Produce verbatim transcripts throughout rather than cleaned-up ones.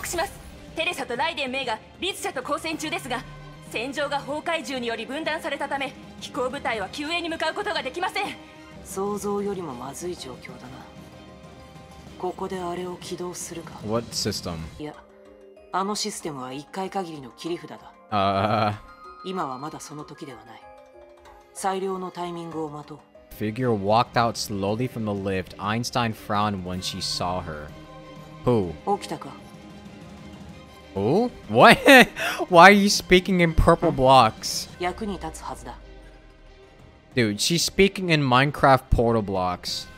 します。テレサとライデンメイがリツ社と交戦中ですが、戦場が崩壊獣により分断されたため、飛行部隊は救援に向かうことができません。 想像よりもまずい状況だな。ここであれを起動するか。 What system? いや、あのシステムはいっかい限りの切り札だ。 Uh, 今はまだその時ではない。最良のタイミングを待とう。 Figure walked out slowly from the lift. Einstein frowned when she saw her. Who? 起きたか? Who? What? Why are you speaking in purple blocks? 役に立つはずだ。 Dude, she's speaking in Minecraft portal blocks.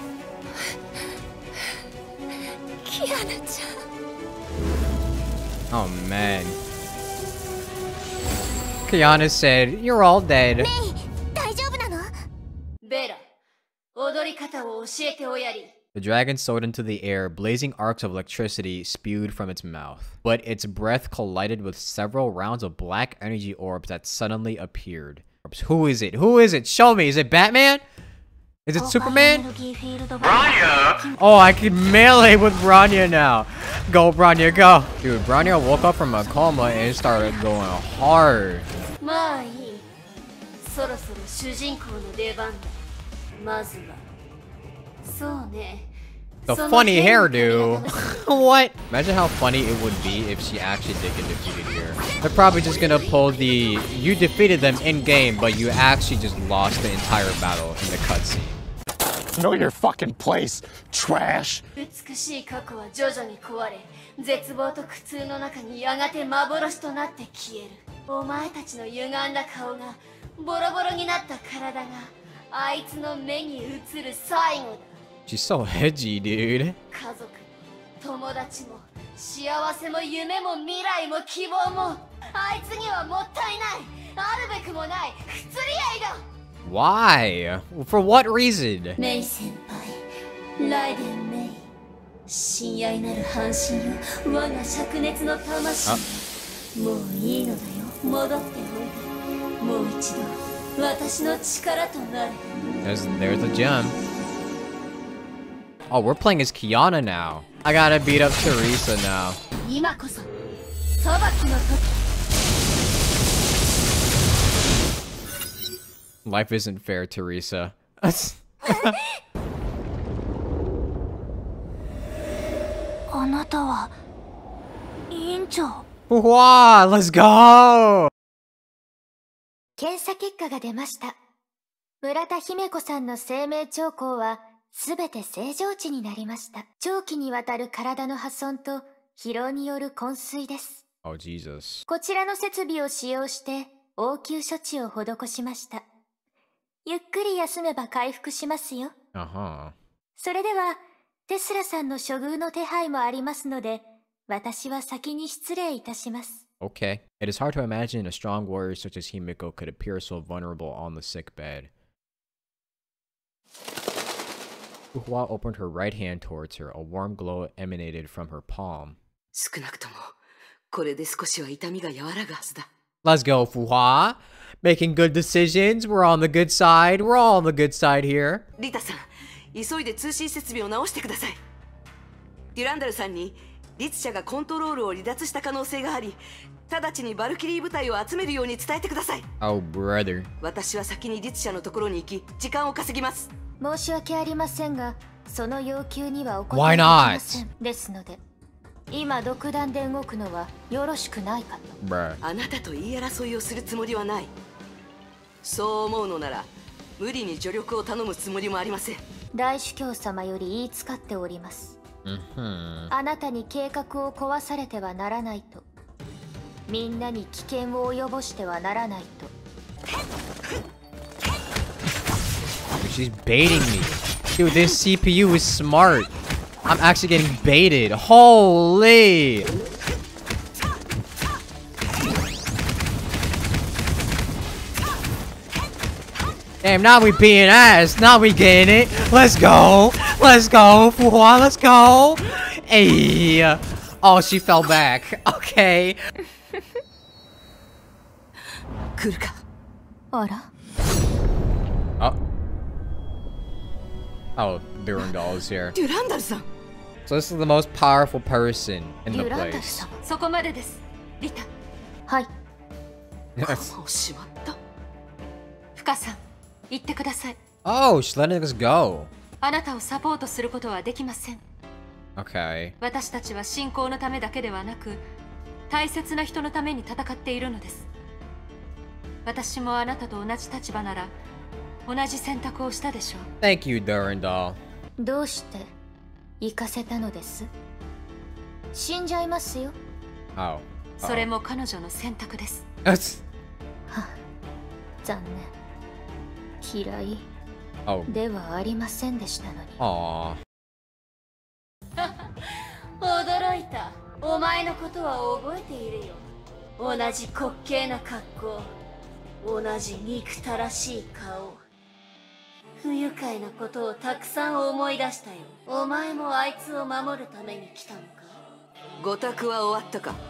Kiana-chan. Oh man. Kiana said, "You're all dead." Mei, 大丈夫なの? Bella, 踊り方を教えておやり。 The dragon soared into the air, blazing arcs of electricity spewed from its mouth. But its breath collided with several rounds of black energy orbs that suddenly appeared. Who is it? Who is it? Show me. Is it Batman? Is it Superman? Bronya! Oh, I can melee with Bronya now. Go, Bronya, go. Dude, Bronya woke up from a coma and started going hard. The funny hairdo. What? Imagine how funny it would be if she actually did get defeated here. They're probably just gonna pull the you defeated them in game, but you actually just lost the entire battle in the cutscene. Know your fucking place, trash. 美しい過去は徐々に壊れ、絶望と苦痛の中にやがて幻となって消える。お前たちの歪んだ顔が、ボロボロになった体が、あいつの目に映る最後だ。 She's so edgy, dude. 家族、友達も、幸せも夢も未来も希望も、あいつにはもったいない、あるべくもない不釣り合いだ。 Why? For what reason? メイ先輩、ライデンメイ、親愛なる半身よ、我が灼熱の魂。もういいのだよ、戻っておいで。もう一度、私の力となる。 There's, there's a gem. Oh, we're playing as Kiana now. I gotta beat up Teresa now. 今こそ、裁きの時。 Life isn't fair, Teresa. Wow, let's go! 検査結果が出ました。村田姫子さんの生命兆候はすべて正常値になりました。長期にわたる体の破損と疲労による昏睡です。 Oh, Jesus. こちらの設備を使用して応急処置を施しました。ゆっくり休めば回復しますよ。 Uh-huh. それでは、テスラさんの処遇の手配もありますので、私は先に失礼いたします。 Okay. It is hard to imagine a strong warrior such as Himiko could appear so vulnerable on the sick bed. Fuhua opened her right hand towards her. A warm glow emanated from her palm. 少なくとも、これで少しは痛みが和らぐはずだ。 Let's go, Fuhua. Making good decisions. We're on the good side. We're all on the good side here. リタさん、急いで通信設備を直してください。デュランダルさんに、リツ社がコントロールを離脱した可能性があり、直ちにバルキリー部隊を集めるように伝えてください。 Oh, brother. 私は先にリツ社のところに行き、時間を稼ぎます。 申し訳ありませんが、その要求にはお答えできません。ですので、今独断で動くのはよろしくないかと。 Bruh. あなたと言い争いをするつもりはない。そう思うのなら、無理に助力を頼むつもりもありません。 大主教様より言いつかっております。 Mm-hmm. あなたに計画を壊されてはならないと。みんなに危険を及ぼしてはならないと。 She's baiting me. Dude, this C P U is smart. I'm actually getting baited. Holy! Damn, now we being ass. Now we getting it. Let's go. Let's go. Fuhua, let's go. Hey. Oh, she fell back. Okay. 来るか。 あら。 Oh. Oh, Durandal is here. デュランダルさん。 So this is the most powerful person in デ the ュランダル place. 様。 そこまでです、リタ。 はい。 釜をしまった。 フカさん、言ってください。 Oh, she's letting us go. あなたをサポートすることはできません。 Okay. 私たちは信仰のためだけではなく、大切な人のために戦っているのです。私もあなたと同じ立場なら、同じ選択をしたでしょう。 Thank you, Durandal. どうして行かせたのです？死んじゃいますよ。 Oh. それも彼女の選択です。 That's... は、残念。嫌い Oh. ではありませんでしたのに。 Aww. 驚いた。お前のことは覚えているよ。同じ滑稽な格好、同じ憎たらしい顔。不愉快なことをたくさん思い出したよ。お前もあいつを守るために来たのか？ ご託は終わったか？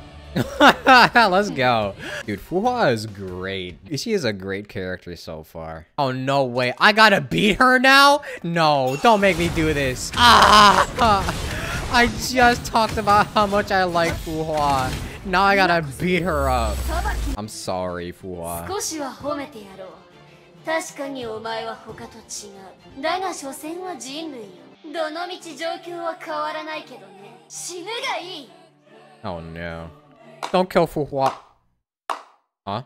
Let's go. Dude, Fuhua is great. She is a great character so far. Oh, no way. I gotta beat her now? No, don't make me do this. Ah! I just talked about how much I like Fuhua. Now I gotta beat her up. I'm sorry, Fuhua. 少しは褒めてやろう。確かにお前は他と違う。だが所詮は人類よ。どのみち状況は変わらないけどね。死ぬがいい。 Oh no. Don't kill Fuhua. Huh?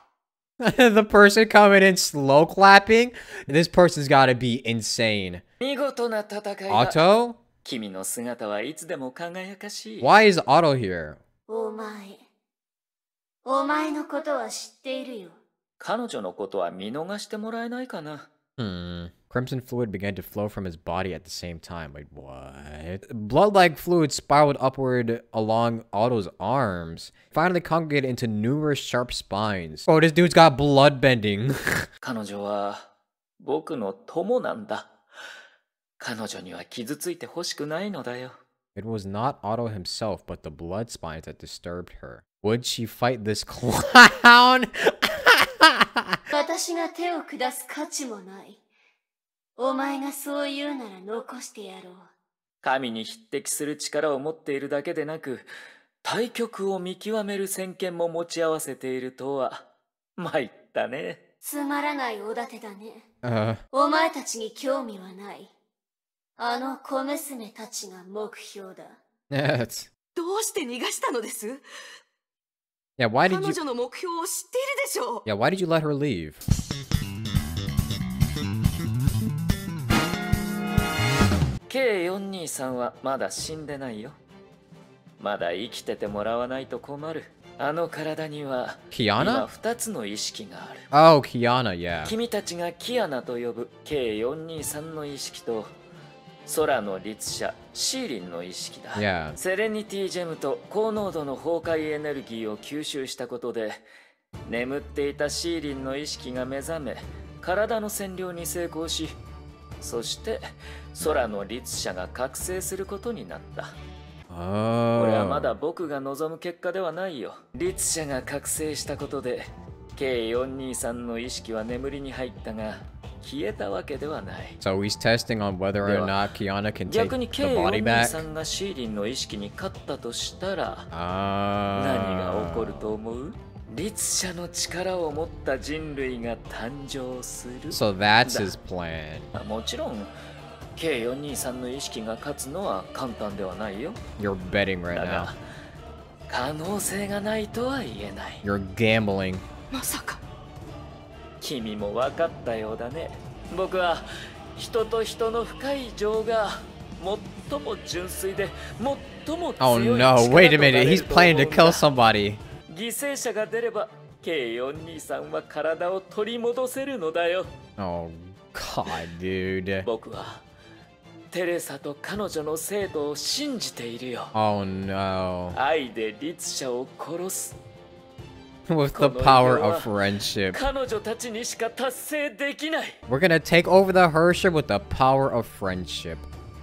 The person coming in slow clapping? This person's gotta be insane. 見事な戦いだ。 Otto? 君の姿はいつでも輝かしい。 Why is Otto here? お前、お前のことは知っているよ。 彼女のことは見逃してもらえないかな。 Hmm. Crimson fluid began to flow from his body at the same time. Wait, what? Blood-like fluid spiraled upward along Otto's arms, finally congregated into numerous sharp spines. Oh, this dude's got blood bending. 彼女は僕の友なんだ。彼女には傷ついてほしくないのだよ。 It was not Otto himself, but the blood spines that disturbed her. Would she fight this clown? 私が手を下す価値もない。お前がそう言うなら残してやろう。 神に匹敵する力を持っているだけでなく、対極を見極める先見も持ち合わせているとは、参ったね。 つまらないおだてだね。 Uh, お前たちに興味はない。あの小娘たちが目標だ。 it's... どうして逃がしたのです？ Yeah, why did 彼 you... 女の目標を知っているでしょう。 Yeah, why did you let her leave? ケーよんにーさん はまだ死んでないよ。まだ生きててもらわないと困る。あの体には Kiana? 今ふたつの意識がある。 Oh, Kiana, yeah. 君たちがキアナと呼ぶ ケーよんにーさん の意識と空の律者シーリンの意識だ。 Yeah. セレニティジェムと高濃度の崩壊エネルギーを吸収したことで眠っていたシーリンの意識が目覚め体の占領に成功し、そして空の律者が覚醒することになった。 Oh. これはまだ僕が望む結果ではないよ。律者が覚醒したことで ケーよんにーさん の意識は眠りに入ったが消えたわけではない。 So he's testing on whether or not Kiana can take 逆に the ケーよん body にーさ back. ん がシーリンの意識に勝ったとしたら Ah. 何が起こると思う？律者の力を持った人類が誕生する。 So that's his plan. もちろん ケーよんにーさん の意識が勝つのは簡単ではないよ。 You're betting right だ now. が可能性がないとは言えない。 You're gambling. まさか。 君も分かったようだね。僕は人と人の深い情が最も純粋で最も Oh 強い no, 力 wait a とな minute. れ He's ると planning 思 to うん kill だ。 somebody. 犠牲者が出れば ケーよんにーさん は体を取り戻せるのだよ。 Oh god, dude. 僕はテレサと彼女の生徒を信じているよ。 Oh no. 愛で律者を殺す。 With the power of friendship. 彼女たちにしか達成できない。 We're gonna take over the Hership with the power of friendship.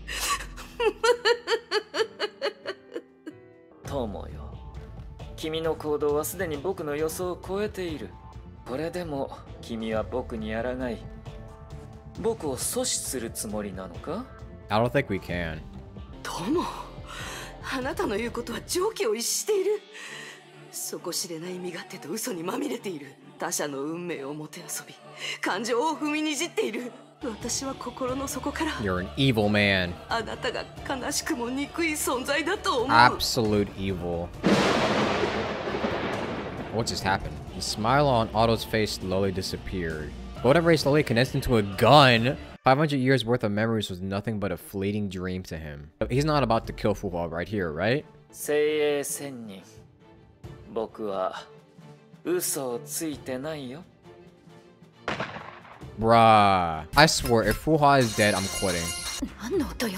友よ、君の行動はすでに僕の予想を超えている。これでも君は僕に抗い、僕を阻止するつもりなのか？ I don't think we can. 友。 あなたの言うことは常軌を逸している。底知れない身勝手と嘘にまみれている。他者の運命をもてあそび、感情を踏みにじっている。私は心の底から You're an evil man. あなたが悲しくも憎い存在だと思う。 Absolute evil. What just happened? The smile on Otto's face slowly disappeared. Whatever he slowly condensed into a gun. five hundred years worth of memories was nothing but a fleeting dream to him. He's not about to kill Fuhua right here, right? 精鋭仙人、僕は嘘をついてないよ。 Bruh. I swear, if Fuhua is dead, I'm quitting. 何の音よ。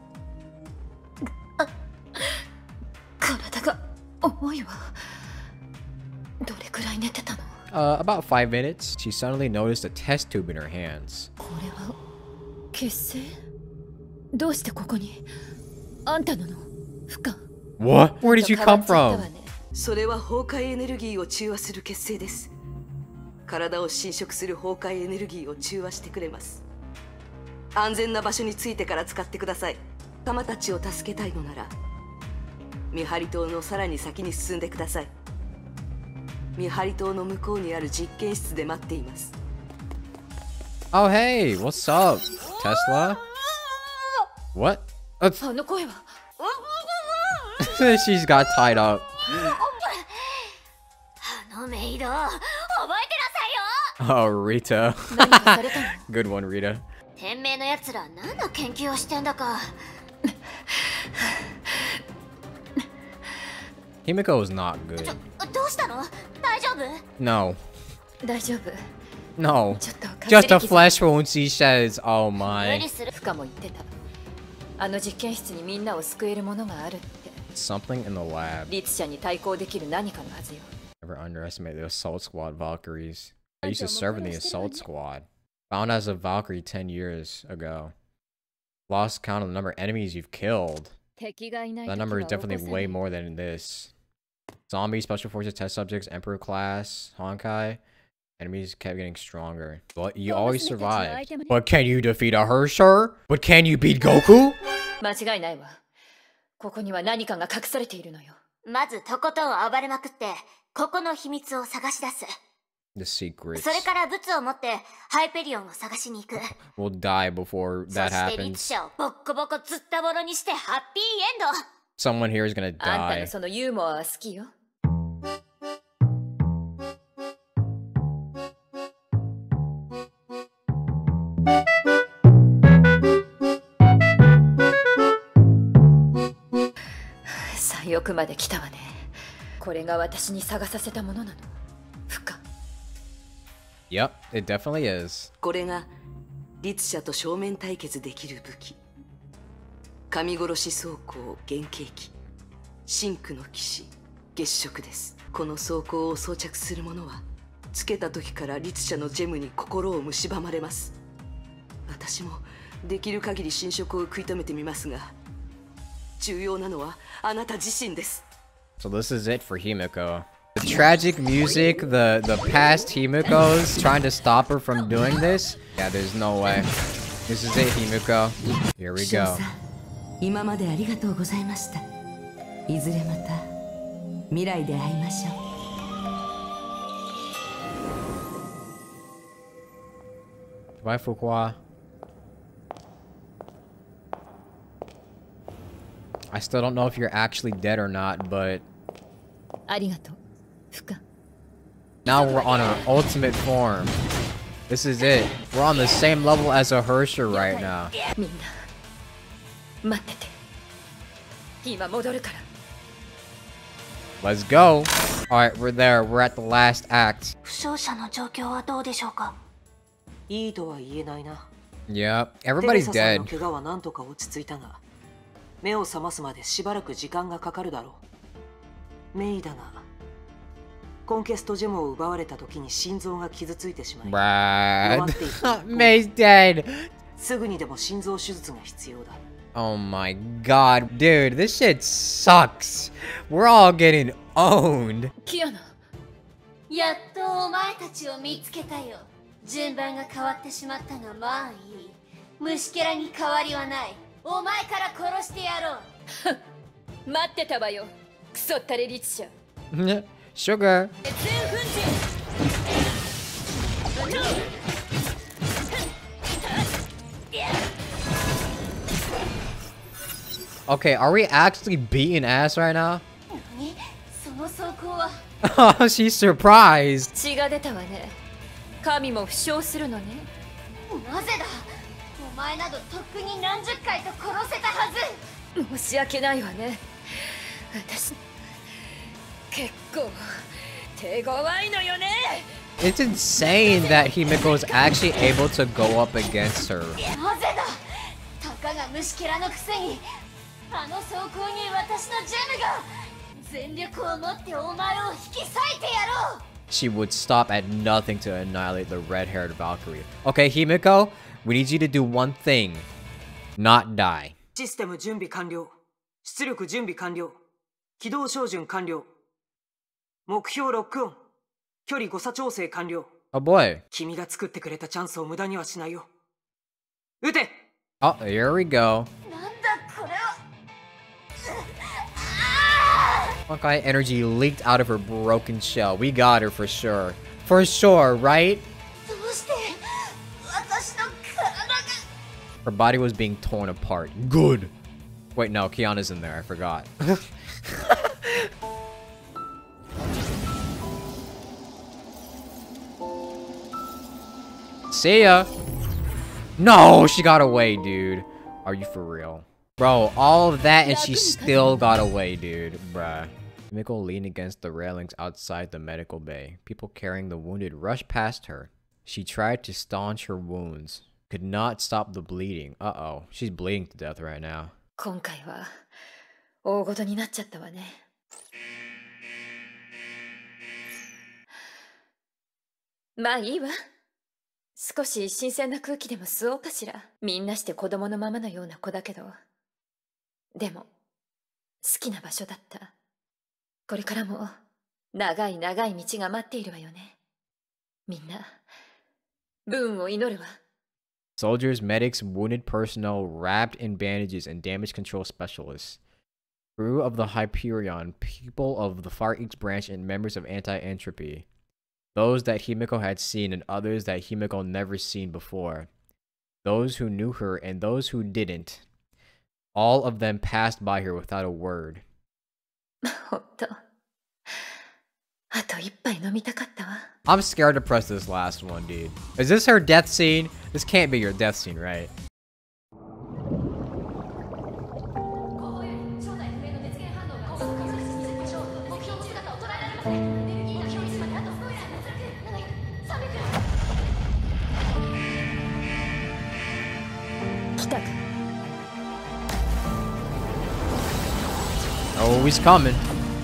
あ、体が重いわ。どれくらい寝てたの？ Uh, about five minutes. She suddenly noticed a test tube in her hands. これは血清？どうしてここに？あんたのの？不可。 What? Where did you come from? それは崩壊エネルギーを中和する血清です。体を侵食する崩壊エネルギーを中和してくれます。安全な場所に着いてから使ってください。仲間たちを助けたいのなら見張り塔のさらに先に進んでください。見張り塔の向こうにある実験室で待っています。 Oh, hey, what's up, Tesla? What? Uh, あの声は。 She's got tied up. あのメイド、覚えてなさいよ。 Oh, Rita. 何かされたの？ Good one, Rita. 天命のやつら何の研究をしてんだか。 Himiko is not good. どうしたの？大丈夫？ No. 大丈夫。 No. ちょっと Just a flesh wound, she says. Oh 無 my. 理する。不可も言ってた。あの実験室にみんなを救えるものがあるって。 Something in the lab. 律者に対抗できる何かのはずよ。 Never underestimate the assault squad Valkyries. I used to serve in the assault squad. Found as a Valkyrie ten years ago. Lost count of the number of enemies you've killed. That number is definitely way more than this. Zombie, Special Forces, Test Subjects, Emperor Class, Honkai. Enemies kept getting stronger. But you always survived. But can you defeat a Herrscher? But can you beat Goku? 間違いないわ。ここには何かが隠されているのよ。 まずとことん暴れまくってここの秘密を探し出す。 The secrets. それからブツを持ってハイペリオンを探しに行く。 We'll die before そ that して律 happens. 者をボッコボコずったぼろにしてハッピーエンド。 Someone here is gonna あんた die. のそのユーモアは好きよ。 最奥まで来たわね。これが私に探させたものなの。不可。 Yep, it definitely is. これが律者と正面対決できる武器。神殺し装甲原型機、真紅の騎士月食です。この装甲を装着する者はつけた時から律者のジェムに心を蝕まれます。私もできる限り侵食を食い止めてみますが、重要なのはあなた自身です。 So this is it for Himiko. The tragic music, the the past Himiko's trying to stop her from doing this. Yeah, there's no way. This is it, Himiko. Here we go. 今までありがとうございました。いずれまた未来で会いましょう。 Bye, Fuqua. I still don't know if you're actually dead or not, but ありがとう。不可。 now we're on our ultimate form. This is it. We're on the same level as a Herrscher right now. みんな待ってて。今戻るから。 Let's go. Alright, we're there. We're at the last act. 負傷者の状況はどうでしょうか。 いいとは言えないな。 Yep, テレ everybody's サさんの dead. 怪我はなんとか落ち着いたが、目を覚ますまでしばらく時間がかかるだろう。メイだが、コンケストジェムを奪われた時に心臓が傷ついてしまい、 Brad. May's dead. すぐにでも心臓手術が必要だ。 Oh my god, dude, this shit sucks. We're all getting owned. キアナ。 やっとお前たちを見つけたよ。順番が変わってしまったがまあいい。虫けらに変わりはない。お前から殺してやろう。 待ってたわよ、クソったれ律者。 Sugar. Okay, are we actually beating ass right now? その装甲は Oh, she's surprised. 血が出たわね。神も負傷するのね。 なぜだ。お前などとっくに何十回と殺せたはず。 申し訳ないわね。私結構手強いのよね。 It's insane that Himiko's actually able to go up against her. なぜだ。たかが虫けらのくせにあの装甲に私のジェムが全力を持ってお前を引き裂いてやろう。 She would stop at nothing to annihilate the red-haired Valkyrie. Okay, Himiko, we need you to do one thing. Not die. システム準備完了。出力準備完了。起動照準完了。目標ロックオン。距離誤差調整完了。 Oh boy. 君が作ってくれたチャンスを無駄にはしないよ。撃て。 Oh, here we go. なんだこれは。 Honkai energy leaked out of her broken shell. We got her for sure. For sure, right? どうして私の体が。 Her body was being torn apart. Good. Wait, no, Kiana's in there. I forgot. See ya. No, she got away, dude. Are you for real? Bro, all of that and she still got away, dude. Bruh. Himiko leaned against the railings outside the medical bay. People carrying the wounded rushed past her. She tried to staunch her wounds. Could not stop the bleeding. Uh-oh. She's bleeding to death right now. 今回は大事になっちゃったわね。まあいいわ。少し新鮮な空気でも吸おうかしら。みんなして子供のままのような子だけど、でも好きな場所だった。これからも長い長い道が待っているわよね。みんな分を祈るわ。 Soldiers, medics, wounded personnel wrapped in bandages, and damage control specialists. Crew of the Hyperion, people of the Far East branch, and members of Anti-Entropy. Those that Himiko had seen and others that Himiko never seen before. Those who knew her and those who didn't. All of them passed by her without a word. ほんと、あと一杯飲みたかったわ。 I'm scared to press this last one, dude. Is this her death scene? This can't be your death scene, right? Oh, he's coming.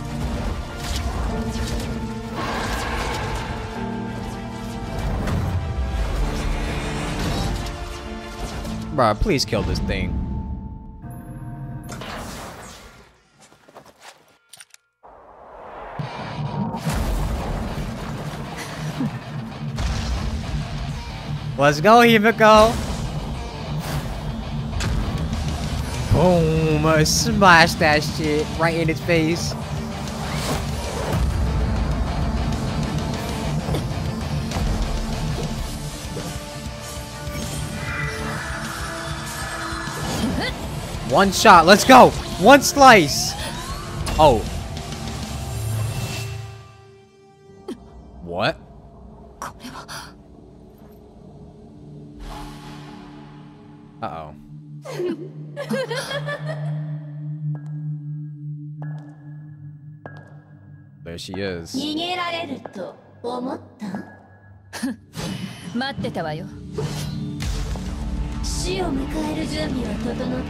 Bruh, please kill this thing. Let's go, Himiko. Boom! Smash that shit right in its face. One shot, let's go! One slice! Oh. What? Uh-oh. There she is. 逃げられると思った？待ってたわよ。死を迎える準備は整った？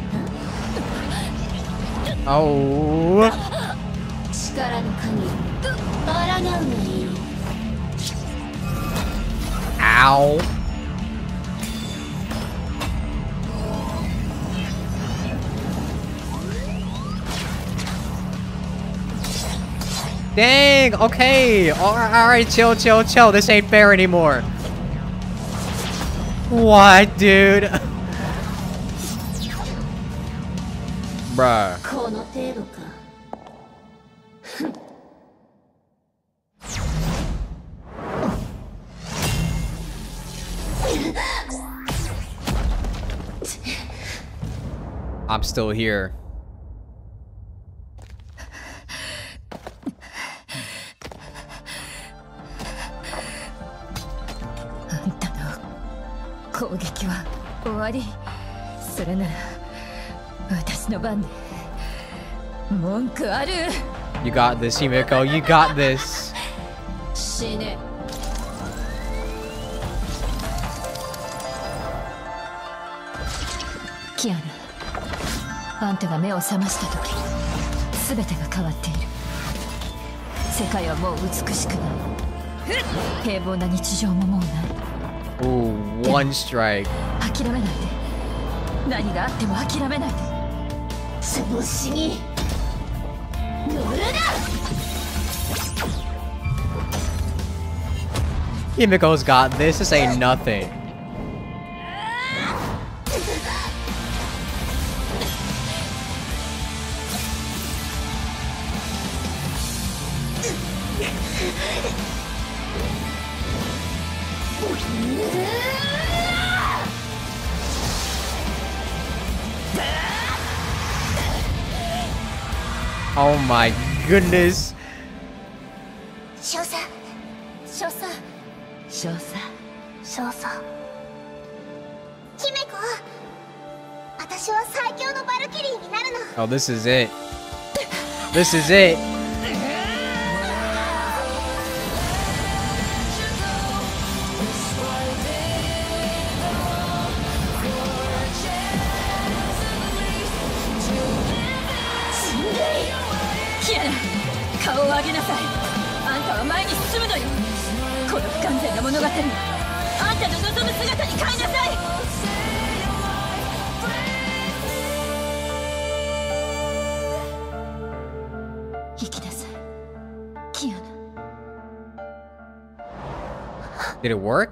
Oh. 力の神、抗うがいい。 Ow. Dang, okay. Alright, chill, chill, chill. This ain't fair anymore. What, dude? Bruh. この程度か。 I'm still here. 攻撃は終わり。それなら私の番で文句ある。 You got this, Himiko. You got this. 死ね。キアナ、あんたが目を覚ました時、全てが変わっている。世界はもう美しくない。平凡な日常ももうない。 Ooh, one strike. 諦めないで。何があっても諦めないで。調子に乗るな。 Himiko's got this. This ain't nothing. Oh my goodness. 少佐、少佐、 少佐、 少佐。姫子、私は最強のバルキリーになるの。 Oh, this is it. This is it. Kiana, 顔を上げなさい。あんたは前に進むのよ。この不完全な物語をあんたの望む姿に変えなさい。生きなさい、キアナ。 Did it work?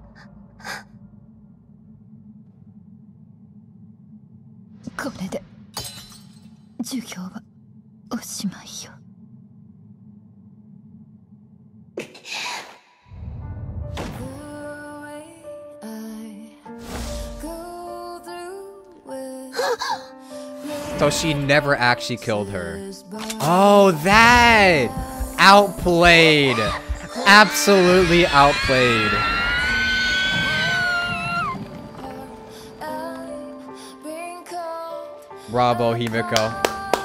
これで授業はおしまいよ。 So she never actually killed her. Oh, that! Outplayed! Absolutely outplayed. Bravo, Himiko.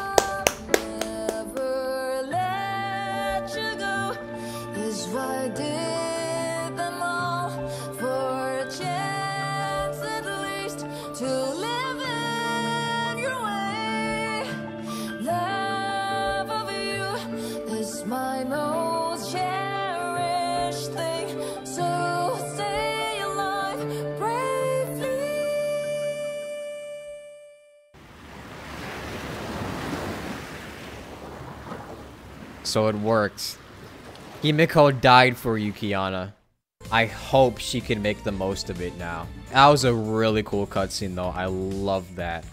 So it worked. Himiko died for you, Kiana. I hope she can make the most of it now. That was a really cool cutscene though. I love that.